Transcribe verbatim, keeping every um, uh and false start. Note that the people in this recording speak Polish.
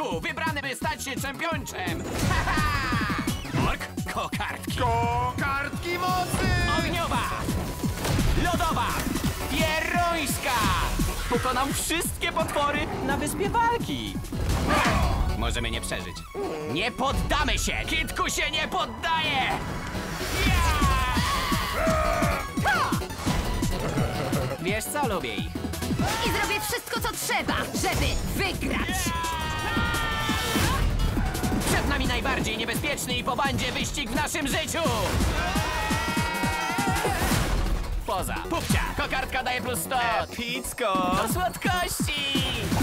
Kitku, wybrany by stać się czempionczem. Ork, kokardki. Kokardki mocy! Ogniowa, lodowa, pieruńska. Pokonał wszystkie potwory na wyspie walki. Możemy nie przeżyć. Nie poddamy się! Kitku się nie poddaje! Wiesz co, lubię ich. I zrobię wszystko, co trzeba, żeby wygrać! Przed nami najbardziej niebezpieczny i po bandzie wyścig w naszym życiu! Poza. Pupcia. Kokardka daje plus sto. Epicko! Do słodkości!